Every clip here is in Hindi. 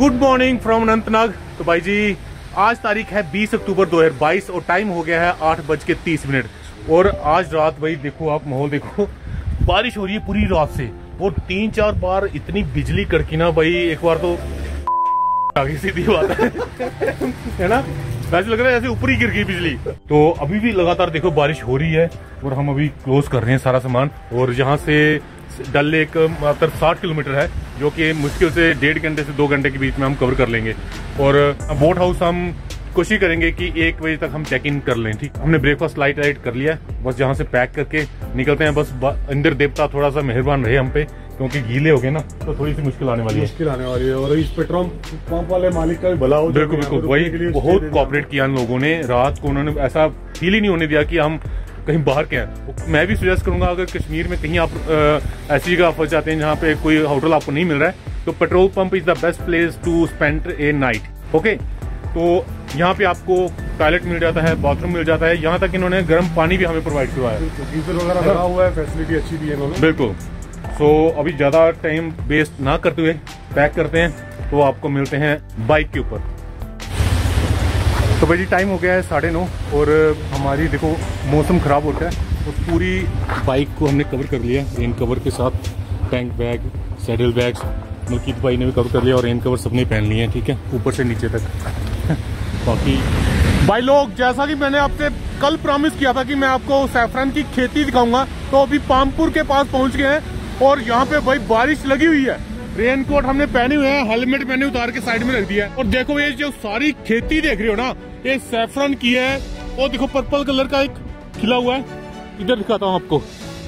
Good morning from Anantnag. तो भाई जी आज तारीख है 20 अक्टूबर 2022 और टाइम हो गया है 8:30 और आज रात भाई देखो आप माहौल देखो, बारिश हो रही है पूरी रात से और 3-4 बार इतनी बिजली कड़की ना भाई, एक बार तो आगे सीधी बात है ना, वैसे लग रहा है जैसे ऊपर ही गिर गई बिजली। तो अभी भी लगातार देखो बारिश हो रही है और हम अभी क्लोज कर रहे हैं सारा सामान और यहाँ से डल लेक मात्र 60 किलोमीटर है, जो कि मुश्किल से 1.5 घंटे से 2 घंटे के बीच में हम कवर कर लेंगे। और बोट हाउस हम कोशिश करेंगे कि 1 बजे तक हम चेक इन कर लें। ठीक, हमने ब्रेकफास्ट लाइट कर लिया है, बस जहाँ से पैक करके निकलते हैं। बस इंद्र देवता थोड़ा सा मेहरबान रहे हम पे, क्योंकि गीले हो गए ना तो थोड़ी सी मुश्किल आने वाली है। और इस पेट्रोल पंप वाले मालिक का भी भला हो। बिल्कुल बिल्कुल, वही बहुत कोऑपरेट किया इन लोगों ने। रात को उन्होंने ऐसा फील ही नहीं होने दिया कि हम कहीं बाहर के हैं। मैं भी सजेस्ट करूंगा अगर कश्मीर में कहीं आप ऐसी जगह फंस जाते हैं जहाँ पे कोई होटल आपको नहीं मिल रहा है, तो petrol pump is the best place to spend a night. Okay, तो यहाँ पे आपको टॉयलेट मिल जाता है, बाथरूम मिल जाता है, यहाँ तक इन्होंने गर्म पानी भी हमें प्रोवाइड करवाया है, गीजर वगैरह लगा हुआ है, फैसिलिटी अच्छी दी है इन्होंने। बिल्कुल। सो अभी ज्यादा टाइम वेस्ट ना करते हुए पैक करते हैं, तो आपको मिलते हैं बाइक के ऊपर। तो भाई जी टाइम हो गया है 9:30 और हमारी देखो मौसम खराब होता है और पूरी बाइक को हमने कवर कर लिया रेन कवर के साथ। Tank bag, saddle bags Malkeet भाई ने भी कवर कर लिया और रेन कवर सबने पहन लिए हैं, ठीक है, ऊपर से नीचे तक। बाकी भाई लोग, जैसा कि मैंने आपसे कल प्रॉमिस किया था कि मैं आपको सैफरन की खेती दिखाऊंगा, तो अभी पामपुर के पास पहुंच गए हैं और यहाँ पे भाई बारिश लगी हुई है। रेन कोट हमने पहने हुए हैं, हेलमेट मैंने उतार के साइड में रख दिया है। और देखो ये जो सारी खेती देख रहे हो ना, ये सैफरन की है। और देखो पर्पल कलर का एक खिला हुआ है, इधर दिखाता हूँ आपको।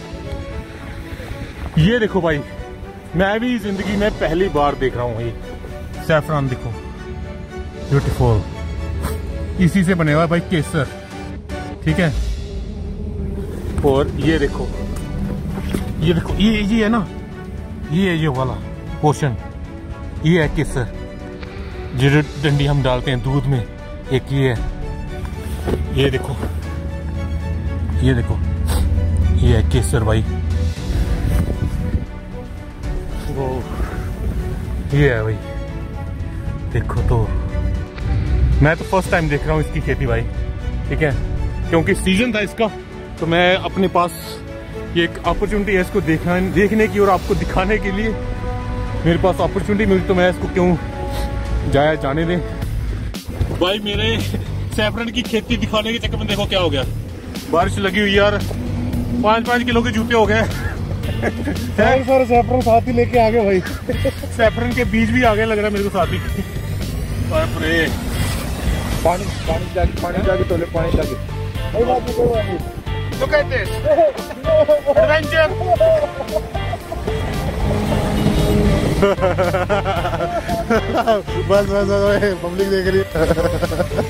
ये देखो भाई, मैं भी जिंदगी में पहली बार देख रहा हूँ ये सैफरन। देखो ब्यूटीफुल, इसी से बने हुआ है भाई केसर, ठीक है। और ये देखो ये है ना, ये वाला पोषण, ये है केसर, जो डंडी हम डालते हैं दूध में, एक ये है। ये देखो ये है केसर भाई, वो ये है भाई। देखो तो मैं तो फर्स्ट टाइम देख रहा हूँ इसकी खेती भाई, ठीक है, क्योंकि सीजन था इसका, तो मैं अपने पास ये एक अपॉर्चुनिटी है इसको देखने की और आपको दिखाने के लिए मेरे पास अपॉर्चुनिटी मिली, तो मैं इसको क्यों जाने दें। भाई मेरे सैफरन की खेती दिखाने के चक्कर में देखो क्या हो गया, बारिश लगी हुई यार, 5-5 किलो के जूते हो गए। सारे सैफरन साथ ही लेके आ गए भाई। सैफरन के बीज भी आ गए लग रहा है मेरे को साथ ही। पानी जाके तो ले, पानी जाके Look at this adventure. बस पब्लिक देख रही है।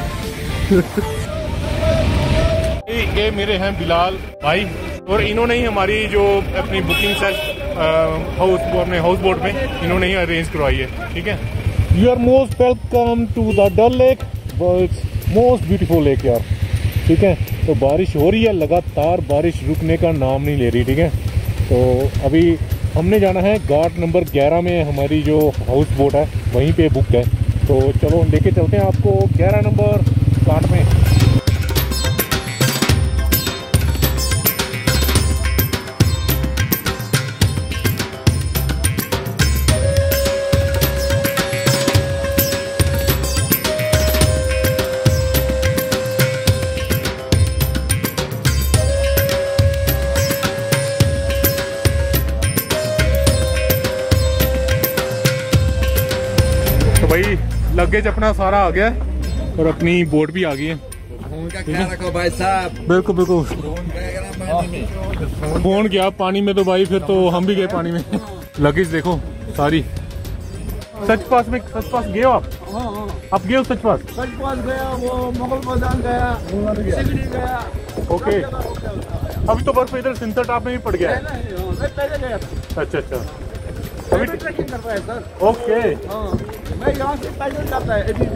ये मेरे हैं बिलाल भाई, और इन्होंने ही हमारी जो अपनी बुकिंग अपने हाउस बोट में इन्होंने ही अरेंज करवाई है, ठीक है। You are most welcome to the Dal lake, most beautiful lake यार, ठीक है। तो बारिश हो रही है लगातार, बारिश रुकने का नाम नहीं ले रही, ठीक है। तो अभी हमने जाना है घाट नंबर 11 में, हमारी जो हाउस बोट है वहीं पे बुक है। तो चलो लेके चलते हैं आपको 11 नंबर घाट में। भाई लगेज अपना सारा आ गया और अपनी बोट भी आ गई है। भाई साहब बिल्कुल बिल्कुल, फोन गया पानी में तो भाई फिर तो हम भी गए पानी में। लगेज देखो सारी। सच पास गए हो आप गए हो सच पास गया, वो मुगल मैदान गया, ओके। अभी तो बस इधर सिंथर टॉप में भी पड़ गया है। अच्छा अभी ट्रैकिंग कर रहा है सर। ओके, मैं यहाँ से पैदल जाता है ठीक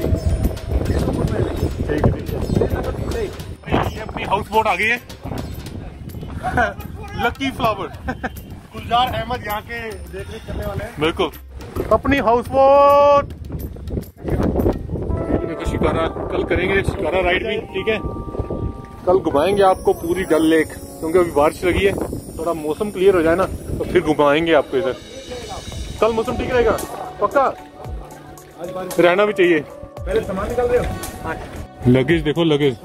है। ये अपनी हाउस बोट आ गई है। लकी फ्लावर गुलजार अहमद यहाँ के देख रेख करने वाले हैं। बिल्कुल, अपनी हाउस बोट देखो शिकारा, कल करेंगे शिकारा राइड भी, ठीक है। कल घुमाएंगे आपको पूरी डल लेक, क्योंकि अभी बारिश लगी है, थोड़ा मौसम क्लियर हो जाए ना तो फिर घुमाएंगे आपको इधर। कल मौसम ठीक रहेगा पक्का, रहना भी चाहिए। पहले सामान निकाल रहे हो? लगेज देखो, लगेज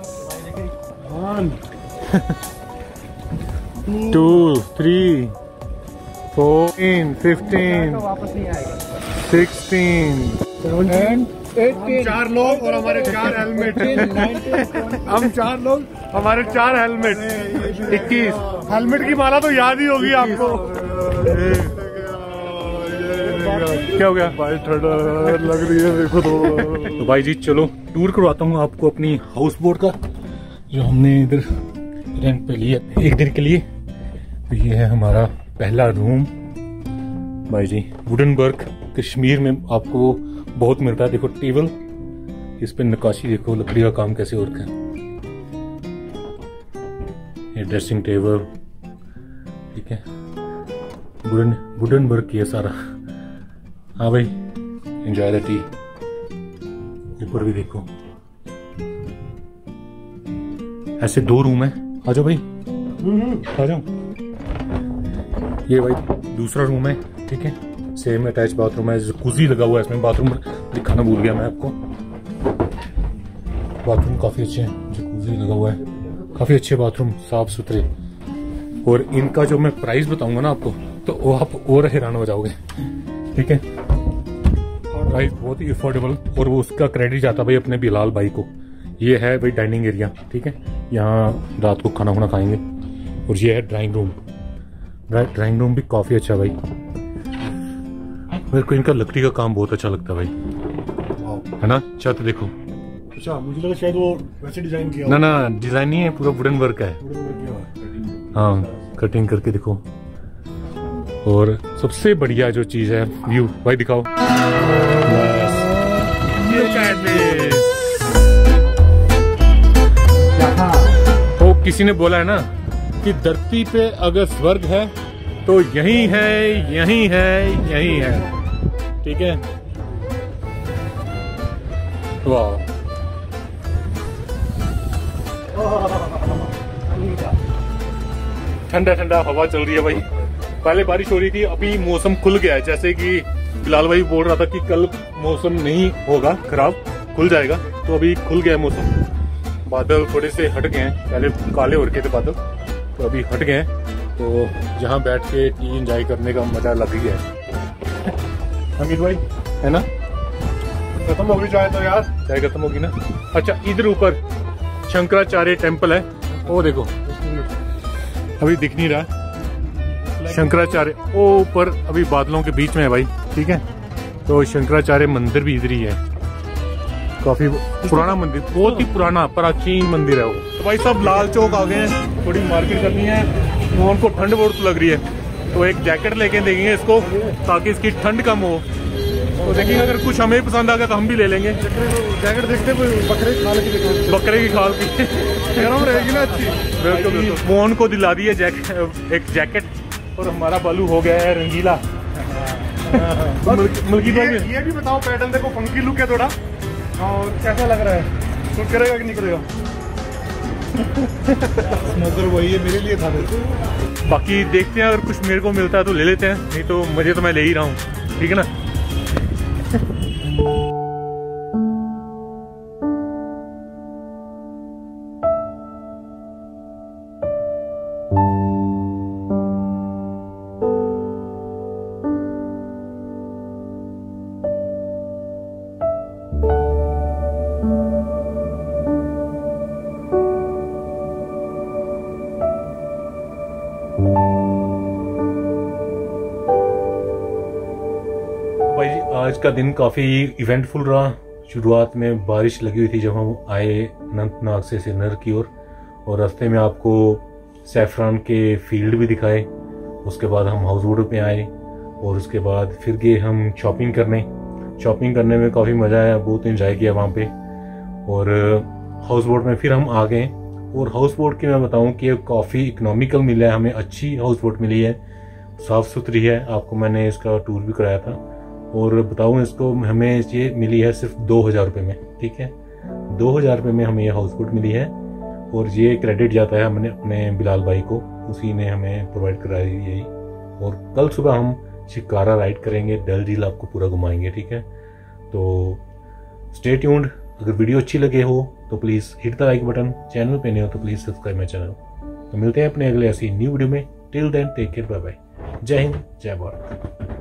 2 3 14 15 वापस नहीं आएगा। 16 हम 4 लोग और हमारे 4 हेलमेट। हम 4 लोग, हमारे 4 हेलमेट, 21 हेलमेट की माला तो याद ही होगी आपको। क्या हो गया भाई, ठंड लग रही है देखो तो भाई जी चलो टूर करवाता हूँ आपको अपनी हाउस बोट का, जो हमने इधर रेंट पे लिया एक दिन के लिए। तो ये है हमारा पहला रूम भाई जी, वुडनबर्ग कश्मीर में आपको बहुत मिलता है। देखो टेबल, इस पे नक्काशी देखो, लकड़ी का काम कैसे हो रखा है। ये ड्रेसिंग टेबल, ठीक है, वुडनबर्ग की है सारा। हाँ भाई, एंजॉय द टी। ऊपर भी देखो, ऐसे 2 रूम है। आ जाओ भाई, आ जाओ। ये भाई दूसरा रूम है, ठीक है, सेम अटैच बाथरूम है, जकूजी लगा हुआ है इसमें। बाथरूम दिखाना भूल गया मैं आपको, बाथरूम काफी अच्छे हैं, जकूजी लगा हुआ है, काफी अच्छे बाथरूम, साफ सुथरे। और इनका जो मैं प्राइस बताऊंगा ना आपको, तो वो आप और हैरान हो जाओगे, ठीक है। प्राइस बहुत ही अफोर्डेबल, और वो उसका क्रेडिट जाता भाई अपने बिलाल भाई को। ये है भाई डाइनिंग एरिया, ठीक है, यहाँ रात को खाना खुना खाएंगे। और ये है ड्राइंग रूम, ड्राइंग रूम भी काफी अच्छा भाई। मेरे को इनका लकड़ी का काम बहुत अच्छा लगता है भाई, है ना। छत देखो, अच्छा मुझे लगा शायद वो वैसे डिजाइन किया। ना ना, डिजाइन नहीं है, पूरा वुडन वर्क का है। हाँ, कटिंग करके देखो। और सबसे बढ़िया जो चीज है, व्यू भाई दिखाओ। तो किसी ने बोला है ना कि धरती पे अगर स्वर्ग है तो यही है, यही है, यही है, ठीक है। वाह, ठंडा ठंडा हवा चल रही है भाई। पहले बारिश हो रही थी, अभी मौसम खुल गया है। जैसे कि बिलाल भाई बोल रहा था कि कल मौसम नहीं होगा खराब, खुल जाएगा, तो अभी खुल गया है मौसम। बादल थोड़े से हट गए हैं, पहले काले हो रखे थे बादल, तो अभी हट गए हैं। तो जहाँ बैठ के टी एंजॉय करने का मजा लग गया है। अमित भाई, है ना। खत्म होगी चाय तो यार, चाय खत्म होगी ना। अच्छा, इधर ऊपर शंकराचार्य टेम्पल है, वो देखो, अभी दिख नहीं रहा शंकराचार्य, वो ऊपर अभी बादलों के बीच में है भाई, ठीक है। तो शंकराचार्य मंदिर भी इधर ही है, काफी पुराना मंदिर, बहुत ही पुराना प्राचीन मंदिर है वो। तो भाई सब लाल चौक आ गए हैं, थोड़ी मार्केट करनी है। मोहन को ठंड बहुत लग रही है, तो एक जैकेट लेके देंगे इसको, ताकि इसकी ठंड कम हो। तो देखेंगे, अगर कुछ हमें पसंद आ गया तो हम भी ले लेंगे। जैकेट देखते बकरे की खाल की, बकरे की खाल की गरम रहेगी ना, अच्छी। बिल्कुल। मोहन को दिला दी है एक जैकेट, और हमारा बालू हो गया है रंगीला। मुल्की भाई, ये भी बताओ, पैटर्न देखो, फंकी लुक है थोड़ा, और कैसा लग रहा है, सूट करेगा कि नहीं करेगा? स्मोकर वही है, मेरे लिए था। बाकी देखते हैं, अगर कुछ मेरे को मिलता है तो ले लेते हैं, नहीं तो मुझे तो मैं ले ही रहा हूँ, ठीक है ना। भाई आज का दिन काफी इवेंटफुल रहा। शुरुआत में बारिश लगी हुई थी जब हम आए अनंतनाग से श्रीनगर की ओर, और रास्ते में आपको सैफरान के फील्ड भी दिखाए। उसके बाद हम हाउस बोट पे आए, और उसके बाद फिर गए हम शॉपिंग करने। शॉपिंग करने में काफ़ी मज़ा आया, बहुत इंजॉय किया वहाँ पे। और हाउस बोट में फिर हम आ गए, और हाउस बोट की मैं बताऊँ कि काफ़ी इकोनॉमिकल मिला है हमें, अच्छी हाउस बोट मिली है, साफ़ सुथरी है। आपको मैंने इसका टूर भी कराया था, और बताऊँ इसको, हमें ये मिली है सिर्फ 2000 रुपये में, ठीक है। 2000 रुपये में हमें ये हाउस बोट मिली है और ये क्रेडिट जाता है हमने अपने बिलाल भाई को, उसी ने हमें प्रोवाइड कराई यही। और कल सुबह हम शिकारा राइड करेंगे, डल झील आपको पूरा घुमाएंगे, ठीक है। तो स्टे ट्यून्ड। अगर वीडियो अच्छी लगे हो तो please hit the like button, channel पे नहीं हो तो प्लीज़ सब्सक्राइब माई चैनल। तो मिलते हैं अपने अगले ऐसी न्यू वीडियो में। Till then take care, bye bye. Jai Hind, जय भारत।